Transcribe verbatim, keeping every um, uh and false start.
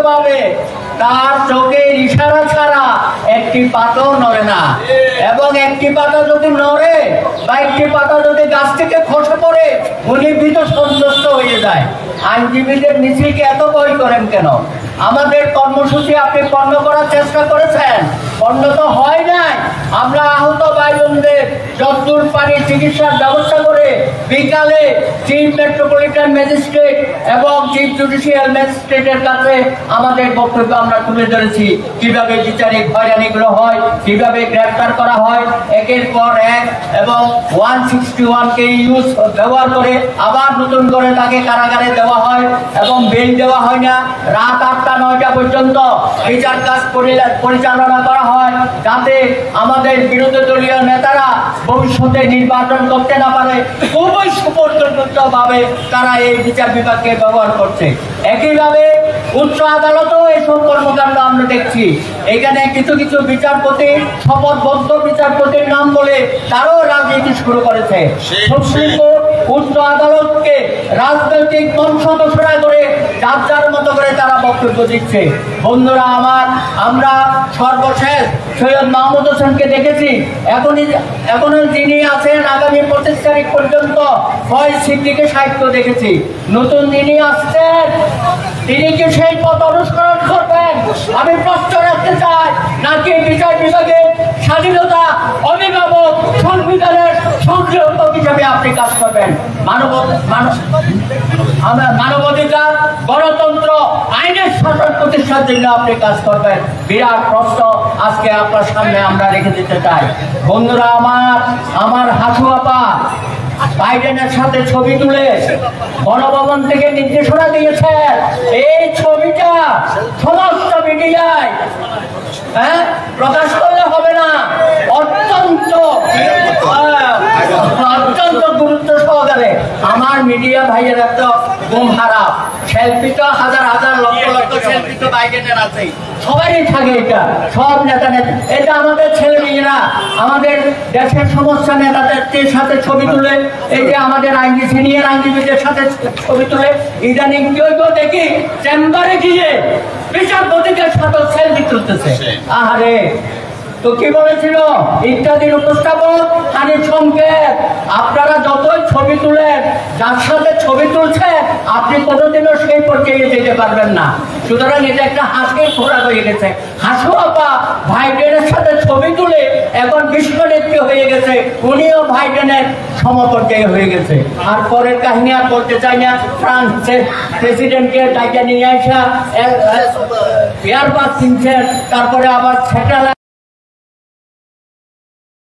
ভাবে তার চোখে ইশারা ছাড়া একটি পাতাও নড়ে না, এবং একটি পাতা যদি নড়ে বা একটি পাতা যদি গাছ থেকে খসে পড়ে উনি ভীত সন্তুষ্ট হয়ে যায়। আইনজীবীদের মিছিলকে এত ভয় করেন কেন? আমাদের কর্মসূচি আপনি পণ্য করার চেষ্টা করেছেন, পণ্য তো হয় নাই। আমরা আহত ভাই বোনদের যতদূর পানি চিকিৎসার ব্যবস্থা করে বিকালে চিফ মেট্রোপলিটন ম্যাজিস্ট্রেট এবং চিফ জুডিশিয়াল ম্যাজিস্ট্রেটের কাছে আমাদের বক্তব্য আমরা তুলে ধরেছি, কিভাবে বিচারিক হয়রানিগুলো হয়, কিভাবে গ্রেফতার করা হয় একের পর এক, এবং ওয়ান সিক্সটি ওয়ান কে ইউজ ব্যবহার করে আবার নতুন করে তাকে কারাগারে দেওয়া হয় এবং বেল দেওয়া হয় না। রাত আটটা নয়টা পর্যন্ত বিচার কাজ পরিচালনা করা হয়, যাতে আমাদের বিরোধী দলীয় নেতারা ভবিষ্যতে নির্বাচন করতে না পারে। খুবই সুপরিকল্পিত ভাবে তারা এই বিচার বিভাগকে ব্যবহার করছে। একইভাবে উচ্চ আদালতেও এসব কর্মকাণ্ড আমরা দেখছি। এখানে কিছু কিছু বিচারপতি শপথবদ্ধ বিচারপতির নাম বলে তারাও রাজনীতি শুরু করেছে। সুপ্রিম কোর্ট উচ্চ আদালতকে রাজনৈতিক মঞ্চ ঘোষণা করে যার যার মতো করে তারা বক্তব্য দিচ্ছে। বন্ধুরা আমার, আমরা সর্বশেষ সৈয়দ মাহমুদ হোসেনকে দেখেছি, এখনই এখনো যিনি আছেন আগামী পঁচিশ তারিখ পর্যন্ত ফয়েজ সিদ্দিকী সাহিত্য দেখেছি। নতুন যিনি আসছেন তিনি কি সেই পথ অনুসরণ করবেন? আমি প্রশ্ন রাখতে চাই, নাকি বিচার বিভাগের স্বাধীনতা অভিভাবক সংবিধানের সংযোজক হিসাবে আপনি কাজ করবেন? মানব মানবাধিকার, গণতন্ত্র, আইনের শাসন প্রতিষ্ঠার জন্য আপনি কাজ করবেন? বিরাট প্রশ্ন আজকে আপনার সামনে আমরা রেখে দিতে চাই। বন্ধুরা আমার, আমার হাসু আপা বাইডেনের সাথে ছবি তুলে গণভবন থেকে নির্দেশনা দিয়েছে, এই ছবিটা সমস্ত মিডিয়ায় হ্যাঁ প্রকাশ করলে হবে না, অত্যন্ত অত্যন্ত গুরুত্ব সহকারে। আমার মিডিয়া ভাইয়েরা তো ঘুম হারা, সেলফি তো হাজার হাজার লক্ষ লক্ষ সেলফি তো বাইডেনের আছে, সবারই থাকে, এটা সব নেতা নেতা, এটা আমাদের ছেলে মেয়েরা আমাদের দেশের সমস্ত নেতাদের সাথে ছবি তুলে, এই যে আমাদের আইনজীবী সিনিয়র আইনজীবীদের সাথে ছবি তুলে ইদানিং কেউ কেউ দেখি চেম্বারে গিয়ে বিচারপতিদের সাথে সেলফি তুলতেছে। আহারে, তো কি বলেছিল ইত্যাদির উপস্থাপক হানিফ সংকেত, আপনারা যতই ছবি তুলেন, যার সাথে ছবি তুলছে আপনি কোনোদিনও সেই পর্যায়ে যেতে পারবেন না। সুতরাং এটা একটা হাসির খোরাক হয়ে গেছে। হাসু আপা ভাইডেনের সাথে ছবি তুলে এখন বিশ্ব নেত্রী হয়ে গেছে, উনিও ভাইডেনের সমপর্যায়ে হয়ে গেছে। আর পরের কাহিনী আর বলতে চাই না, ফ্রান্সের প্রেসিডেন্টকে ডাইকা নিয়ে আসা এয়ারবাস কিনছেন, তারপরে আবার স্যাটেলাইট